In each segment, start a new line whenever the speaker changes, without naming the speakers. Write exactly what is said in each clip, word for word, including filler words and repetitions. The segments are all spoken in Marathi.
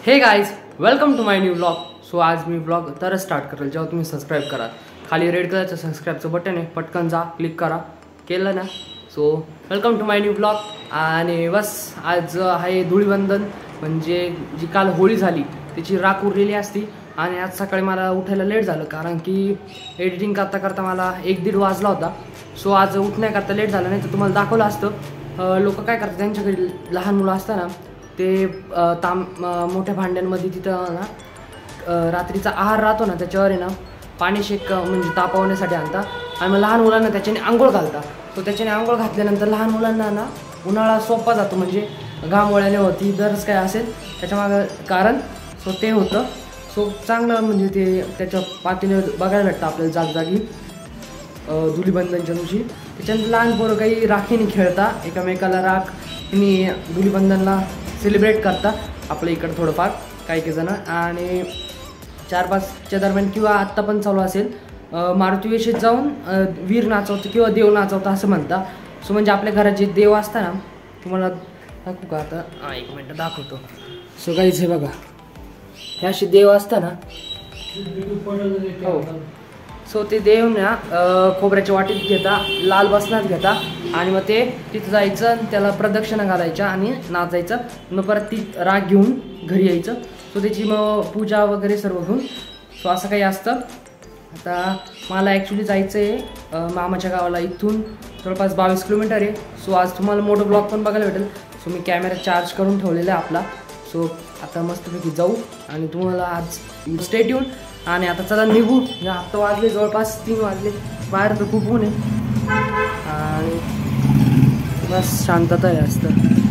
हे guys, welcome to my new blog. So आज मी ब्लॉग तरच स्टार्ट करेल जेव्हा तुम्ही सबस्क्राईब कराल. खाली रेड कलरचं सबस्क्राईबचं बटन आहे, पटकन जा क्लिक करा. केलं ना. So welcome to my new blog. आणि बस आज आहे धुळीवंदन, म्हणजे जी काल होळी झाली त्याची राख उरलेली असती. आणि आज सकाळी मला उठायला लेट झालं कारण की एडिटिंग करता करता मला एक दीड वाजला होता. सो आज उठण्याकरता लेट झालं, नाही तर तुम्हाला दाखवलं असतं. लोक काय करतात, त्यांच्याकडे लहान मुलं असताना ते ताम मोठ्या भांड्यांमध्ये तिथं ना रात्रीचा आहार राहतो ना, त्याच्यावर आहे ना पाणी शेक म्हणजे तापवण्यासाठी आणता. आणि मग लहान मुलांना त्याच्याने आंघोळ घालता. तो त्याच्याने आंघोळ घातल्यानंतर लहान मुलांना ना उन्हाळा सोपा जातो, म्हणजे घामोळ्याने होती दरच काय असेल त्याच्यामागं कारण. सो ते होतं. सो चांगलं म्हणजे ते त्याच्या पातीने बघायला भेटतं आपल्याला जागजागी धुलीबंधनच्या दिवशी. त्याच्यानंतर लहान पोरं काही राखीने खेळता, एकमेकाला राख आणि धुलीबंधनला सेलिब्रेट करता आपल्या इकडं थोडंफार काही काही जण. आणि चार पाचच्या दरम्यान किंवा आत्ता पण चालू असेल मारुती वेशीत जाऊन वीर नाचवतं किंवा देव नाचवतं असं म्हणता. सो म्हणजे आपल्या घरात जे देव असता ना, तुम्हाला दाखवू का आता? हां एक मिनटं दाखवतो. सो काहीच हे बघा, हे असे देव असता ना. हो. सो ते देव ना खोबऱ्याच्या वाटीत घेता, लाल बसनात घेता आणि मग ते तिथं जायचं आणि त्याला प्रदक्षिणा घालायच्या आणि नाचायचं. मग परत ती राग घेऊन घरी यायचं. सो त्याची मग पूजा वगैरे सर्व घेऊन. सो असं काही असतं. आता मला ॲक्च्युली जायचं आहे मामाच्या गावाला, इथून जवळपास बावीस किलोमीटर आहे. सो आज तुम्हाला मोठं ब्लॉग पण बघायला भेटेल. सो मी कॅमेरा चार्ज करून ठेवलेला आहे आपला. सो आता मस्तपैकी जाऊ आणि तुम्हाला आज स्टेट येऊन. आणि आता चला निघू. आत्ता वाजले जवळपास तीन वाजले, बाहेर तर खूप ऊन आहे आणि बस शांतता आहे असतं.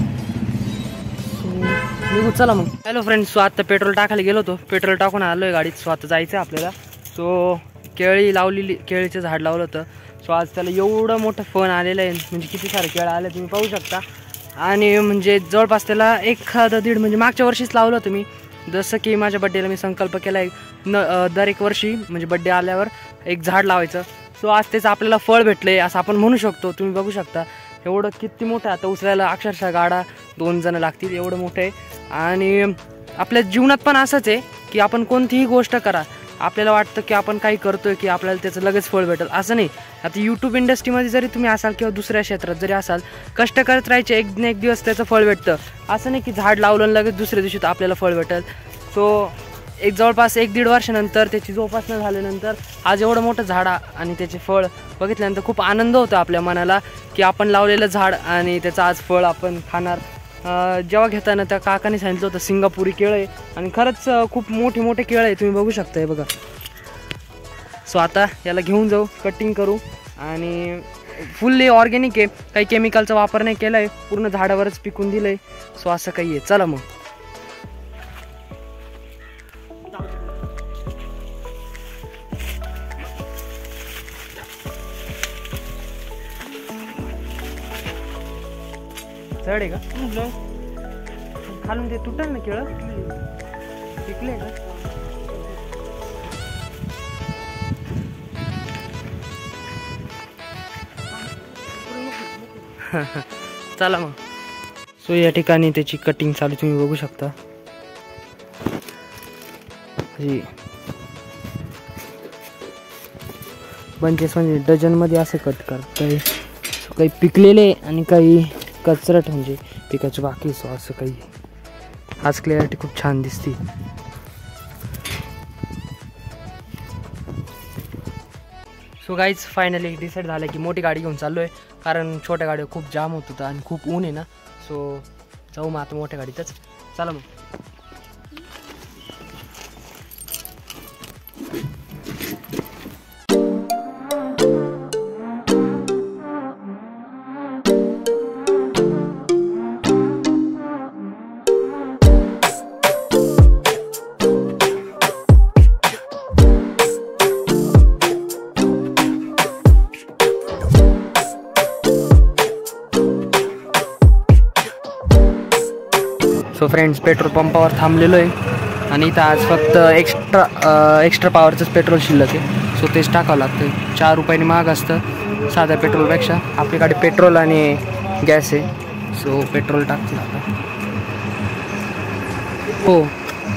निघू चला मग. हॅलो फ्रेंड्स, सो आता पेट्रोल टाकायला गेलो होतो, पेट्रोल टाकून आलो आहे गाडीत. सो आता जायचं आहे आपल्याला. सो केळी लावलेली, केळीचं झाड लावलं होतं. सो आज त्याला एवढं मोठं फण आलेलं आहे, म्हणजे किती सारे केळं आले तुम्ही पाहू शकता. आणि म्हणजे जवळपास त्याला एखादं दीड म्हणजे मागच्या वर्षीच लावलं होतं मी. जसं की माझ्या बड्डेला मी संकल्प केला आहे न दर एक वर्षी म्हणजे बड्डे आल्यावर एक झाड लावायचं. सो आज त्याचं आपल्याला फळ भेटलं आहे असं आपण म्हणू शकतो. तुम्ही बघू शकता एवढं किती मोठं. आता उचलायला अक्षरशः गाडा दोन जणं लागतील, एवढं मोठं आहे. आणि आपल्या जीवनात पण असंच आहे की आपण कोणतीही गोष्ट करा, आपल्याला वाटतं की आपण काही करतोय की आपल्याला त्याचं लगेच फळ भेटेल, असं नाही. आता यूट्यूब इंडस्ट्रीमध्ये जरी तुम्ही असाल किंवा दुसऱ्या क्षेत्रात जरी असाल, कष्ट करत राहायचे, एक ना एक दिवस त्याचं फळ भेटतं. असं नाही की झाड लावलं लगेच दुसऱ्या दिवशी तर आपल्याला फळ भेटेल. सो एक जवळपास एक दीड वर्षानंतर त्याची जोपासना झाल्यानंतर आज एवढं मोठं झाड आणि त्याचे फळ बघितल्यानंतर खूप आनंद होतो आपल्या मनाला की आपण लावलेलं झाड आणि त्याचं आज फळ आपण खाणार. जेव्हा घेताना त्या काकाने सांगितलं होतं सिंगापुरी केळं आहे आणि खरंच खूप मोठे मोठे केळं आहे, तुम्ही बघू शकता हे बघा. सो आता याला घेऊन जाऊ, कटिंग करू. आणि फुल्ली ऑर्गॅनिक आहे, काही केमिकलचा वापर नाही केला आहे, पूर्ण झाडावरच पिकून दिलं आहे. सो असं काही आहे. चला मग. चढ आहे का खालून? ते तुटल ना केळं, पिकले का? चला मग. सो या ठिकाणी त्याची कटिंग चालू तुम्ही बघू शकता. बंचेस म्हणजे डझनमध्ये असं कट करताय. काही पिकलेले आणि काही कचरट म्हणजे पिकाची बाकी. सो असं काही. आज क्लॅरिटी खूप छान दिसते. सो गाईज फायनली डिसाईड झालं की मोठी गाडी घेऊन चाललो आहे, कारण छोट्या गाडीवर खूप जाम होत होता आणि खूप ऊन आहे ना. सो जाऊ मग आता मोठ्या गाडीतच. चला मग. सो फ्रेंड्स, पेट्रोल पंपावर थांबलेलो आहे आणि इथं आज फक्त एक्स्ट्रा एक्स्ट्रा पावरचंच पेट्रोल शिल्लक आहे. सो तेच टाकावं लागतं. चार रुपयाने महाग असतं साध्या पेट्रोलपेक्षा. आपल्याकडे पेट्रोल आणि गॅस आहे. सो पेट्रोल टाकतील आता. हो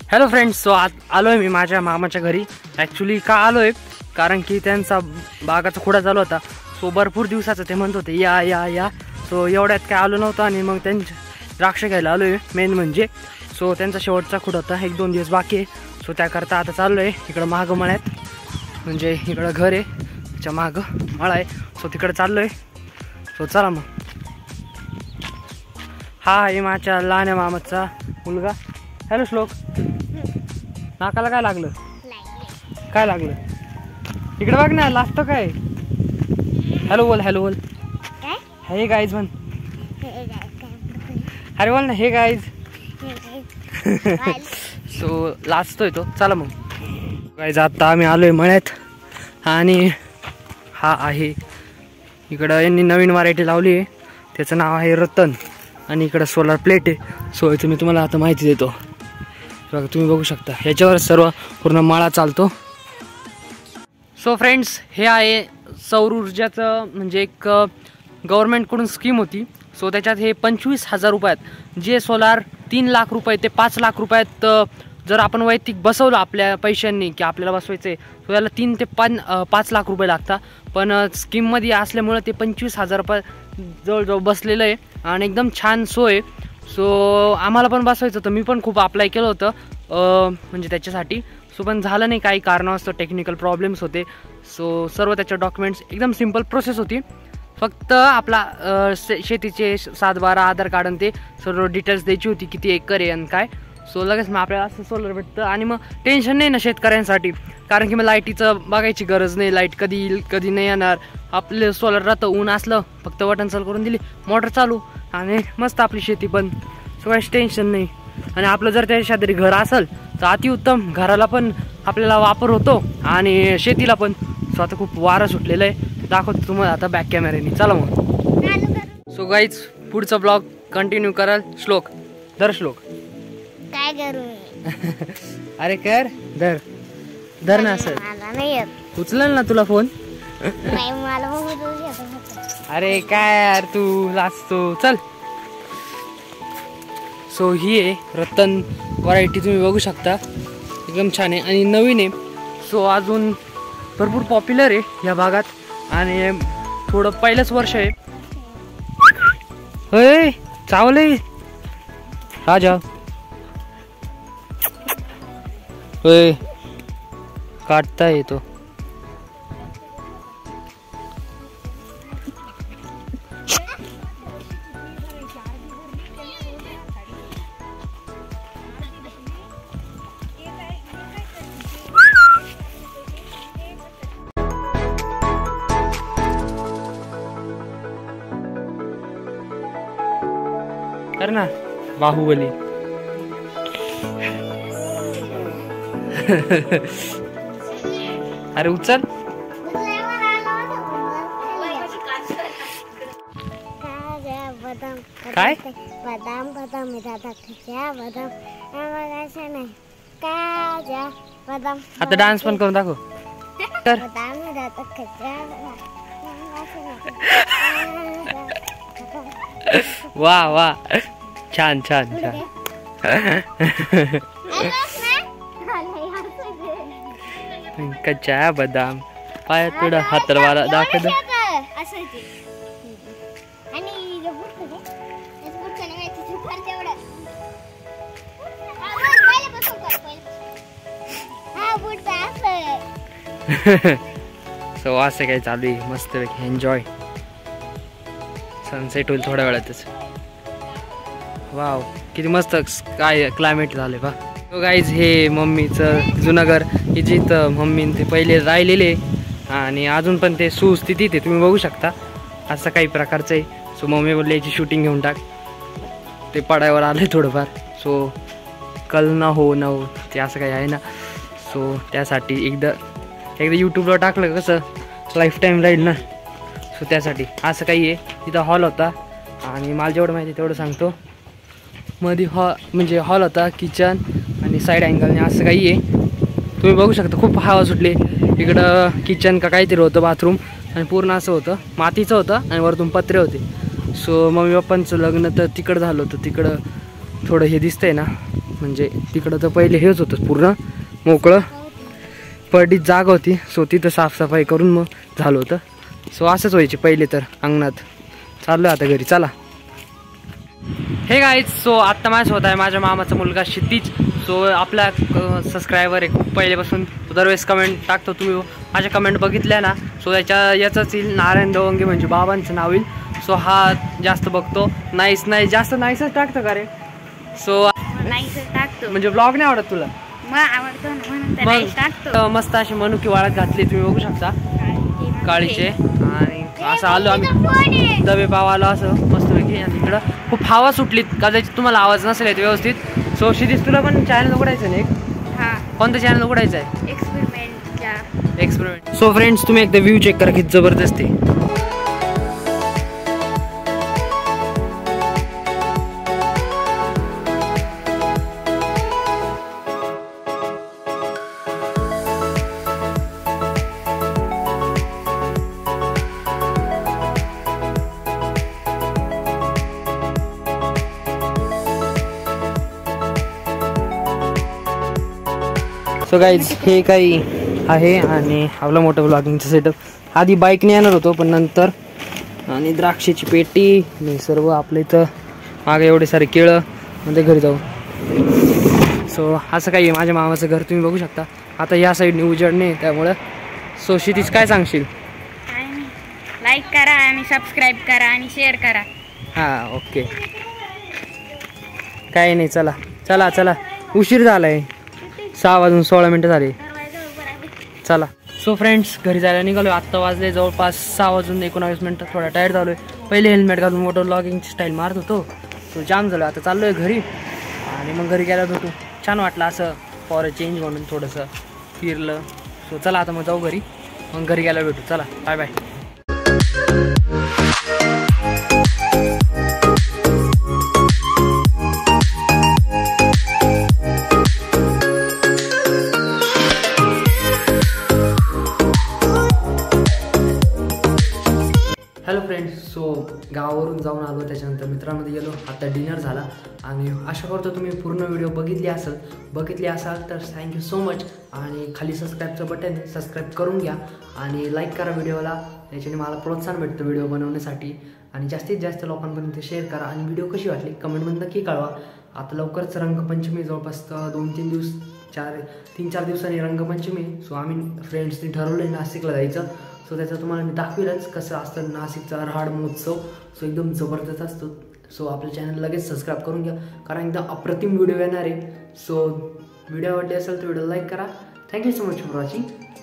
हॅलो फ्रेंड्स, सो आज आलो आहे मी माझ्या मामाच्या घरी. ॲक्च्युली का आलो आहे कारण की त्यांचा बागाचा खुडा चालू होता. सो भरपूर दिवसाचं ते म्हणत होते या या या. सो एवढ्यात काय आलो नव्हतं आणि मग त्यांचे द्राक्ष घ्यायला आलो आहे मेन म्हणजे. सो त्यांचा शेवटचा खुडा होता, एक दोन दिवस बाकी आहे. सो त्याकरता आता चाललो आहे इकडं मागं मळ्यात, म्हणजे इकडं घर आहे त्याच्या मागं मळा आहे. सो तिकडं चाललो आहे. सो चला मग. हा आहे माझ्या लहान मामाचा मुलगा. हॅलो श्लोक, नाकाला काय लागलं? काय लागलं? इकडे बघ ना, लागतं काय? हॅलो बोल, हॅलो बोल. हे गाईज म्हण. अरे बोल ना, हे गाईज. सो लाजतोय तो. चला मग गाईज, आता आम्ही आलोय मळ्यात आणि हा आहे इकडं यांनी नवीन व्हरायटी लावली आहे, त्याचं नाव आहे रतन. आणि इकडं सोलार प्लेट आहे. सो याचं मी तुम्हाला आता माहिती देतो. बघा तुम्ही बघू शकता, ह्याच्यावर सर्व पूर्ण माळा चालतो. सो फ्रेंड्स, हे आहे सौर ऊर्जाचं म्हणजे एक गव्हर्नमेंटकडून स्कीम होती. सो त्याच्यात हे पंचवीस हजार रुपयात जे सोलार तीन लाख रुपये ते पाच लाख रुपयात जर आपण वैयक्तिक बसवलं आपल्या पैशांनी की आपल्याला बसवायचं आहे, सो याला तीन ते पाच पाच लाख रुपये लागतात. पण स्कीममध्ये असल्यामुळं ते पंचवीस हजार रुपये जवळजवळ बसलेलं आहे आणि एकदम छान सोय. सो आम्हाला पण बसवायचं होतं, मी पण खूप अप्लाय केलं होतं म्हणजे त्याच्यासाठी. सो पण झालं नाही, काही कारणास्तव टेक्निकल प्रॉब्लेम्स होते. सो सर्व त्याच्या डॉक्युमेंट्स एकदम सिम्पल प्रोसेस होती. फक्त आपला शेतीचे सात बारा आधार कार्ड आणि ते सर्व डिटेल्स द्यायची होती, किती एकर आहे आणि काय. सो लगेच मग आपल्याला असं सोलर भेटतं आणि मग टेन्शन नाही ना शेतकऱ्यांसाठी, कारण की मग लाईटीचं बघायची गरज नाही. लाईट कधी येईल कधी नाही येणार, आपलं सोलर राहतं. ऊन असलं फक्त बटन चालू करून दिली, मोटर चालू आणि मस्त आपली शेती पण. सो काहीच टेन्शन नाही. आणि आपलं जर त्या शेजारी घर असेल तर अतिउत्तम, घराला पण आपल्याला वापर होतो आणि शेतीला पण. सो आता खूप वारं सुटलेलं आहे, दाखवतो तुम्हाला आता बॅक कॅमेऱ्याने. चला मग. सो गाईज, पुढचा ब्लॉग कंटिन्यू कराल. श्लोक धर, श्लोक
काय करू?
अरे कर, धर धर ना असं. उचलन ना तुला फोन.
नाही मला बघू.
अरे काय यार तू लाजतो. चल. सो ही आहे रतन व्हरायटी, तुम्ही बघू शकता एकदम छान आहे आणि नवीन आहे. सो अजून भरपूर पॉप्युलर आहे या भागात आणि थोडं पहिलंच वर्ष आहे. होय चावलंय राजा. होय काटता येतो. कर ना बाहुबली. अरे उचल. काय
बदाम बदाम मिळतात खच्या बदाम आम्हाला नाही काजा बदाम.
आता डान्स पण करून दाखव. तर
बदाम मिळतात खच्या.
वा वा, छान छान छान. कच्चा बदाम पायात थोडं हातरवाला दाखव. सो असं काही चालू आहे मस्त पैकी एन्जॉय. सनसेट होईल थोड्या वेळातच. वाव किती मस्त काय क्लायमेट झाले बा. तो गाईज हे मम्मीचं जुनं घर, हे जिथं मम्मी ते पहिले राहिलेले आणि अजून पण ते सुस्थितीत आहे, तुम्ही बघू शकता. असं काही प्रकारचं आहे. सो मम्मी बोलली याची शूटिंग घेऊन टाक, ते पडायवर आले थोडंफार. सो कल ना हो ना हो ते असं काही आहे ना. सो त्यासाठी एकदा एकदा यूट्यूबला टाकलं कसं लाईफ टाईम राहील ना. सो त्यासाठी असं काही आहे. तिथं हॉल होता आणि मला जेवढं माहिती तेवढं सांगतो. मध्ये हॉ म्हणजे हॉल होता, किचन आणि साईड अँगलने असं काही आहे. तुम्ही बघू शकता खूप हवा सुटली. इकडं किचन का काहीतरी होतं बाथरूम आणि पूर्ण असं होतं, मातीचं होतं आणि वरतून पत्रे होते. सो मम्मी पप्पांचं लग्न तर तिकडं झालं होतं. तिकडं थोडं हे दिसतंय ना म्हणजे तिकडं तर पहिले हेच होतं पूर्ण मोकळं पडीत जागा होती. सो तिथं साफसफाई करून मग झालं होतं. सो असंच व्हायचे पहिले तर अंगणात. चाललो आता घरी, चला. हे गाईज, सो आत्ता माझ्यासोबत आहे माझ्या मामाचा मुलगा क्षितिज. सो आपला सबस्क्रायबर आहे खूप पहिल्यापासून, दरवेळेस कमेंट टाकतो. तुम्ही माझ्या कमेंट बघितल्या ना, सो याच्या याचंच येईल नारायण दवंगे, म्हणजे बाबांचं नाव येईल. सो हा जास्त बघतो. नाईस नाही जास्त नाईसच टाकतं का रे? सो
नाहीच टाकतो
म्हणजे ब्लॉग नाही आवडत तुला?
मला आवडतो म्हणून तर नाहीच टाकतो.
मग मस्त अशी मनुकी वाळत घातली, तुम्ही बघू शकता काळीचे. आणि असं आलो आम्ही डबे पाव आलो असं मस्तपैकी. आणि इकडं खूप हवा सुटलीत, कदाचित तुम्हाला आवाज नसेल येत व्यवस्थित. सो क्षितिज तुला पण चॅनल उघडायचं नाही?
हा.
कोणतं चॅनल उघडायचं आहे?
एक्सपेरिमेंटच्या
एक्सपेरिमेंट. सो फ्रेंड्स, तुम्ही एकदा व्ह्यू चेक करा, किती जबरदस्त आहे. सो गाईज, हे काही आहे आणि आपलं मोठं ब्लॉगिंगचं सेटअप. आधी बाईकने येणार होतो, पण नंतर आणि द्राक्षाची पेटी आणि सर्व आपलं इथं मागे एवढे सारे केळं, म्हणजे घरी जाऊ. सो असं काही आहे माझ्या मामाचं घर, तुम्ही बघू शकता. आता या साईडने उजेडणे त्यामुळं. सो क्षितिज काय सांगशील?
लाईक करा आणि सबस्क्राईब करा आणि शेअर करा.
हां, ओके. काही नाही, चला चला चला, उशीर झालाय. सहा वाजून सोळा मिनटं झाली, चला. सो फ्रेंड्स, घरी जायला निघालो. आत्ता वाजले जवळपास सहा वाजून एकोणावीस मिनटं. थोडा टायर्ड झालोय. पहिले हेल्मेट घालून मोटर ब्लॉगिंगची स्टाईल मारत होतो, तो जाम झालो. आता चाललोय घरी आणि मग घरी गेला भेटू. छान वाटलं असं फॉर अ चेंज म्हणून थोडंसं फिरलं. सो चला आता मग जाऊ घरी, मग घरी गेला भेटू. चला, bye bye. Hello friends, so गावावरून जाऊन आलो, त्याच्यानंतर मित्रांमध्ये गेलो. आता डिनर झाला आणि आशा करतो तुम्ही पूर्ण व्हिडिओ बघितली असेल. बघितली असाल तर थँक्यू सो मच. आणि खाली सबस्क्राईबचं बटन आहे, सबस्क्राईब करून घ्या आणि लाईक करा व्हिडिओला. त्याच्याने मला प्रोत्साहन भेटतं व्हिडिओ बनवण्यासाठी. आणि जास्तीत जास्त लोकांपर्यंत शेअर करा. आणि व्हिडिओ कशी वाटली कमेंटमध्ये नक्की कळवा. आता लवकरच रंगपंचमी, जवळपास दोन तीन दिवस चार तीन चार दिवसांनी रंगपंचमी. सो आम्ही फ्रेंड्सनी ठरवलं आहे नाशिकला जायचं. सो त्याचं तुम्हाला मी दाखवेलच कसं असतं नाशिकचा राहाड महोत्सव. सो एकदम जबरदस्त असतो. सो आपल्या चॅनल लगेच सबस्क्राईब करून घ्या, कारण एकदम अप्रतिम व्हिडिओ येणार आहे. सो व्हिडिओ आवडली असेल तर व्हिडिओ लाईक करा. Thank you so much for watching.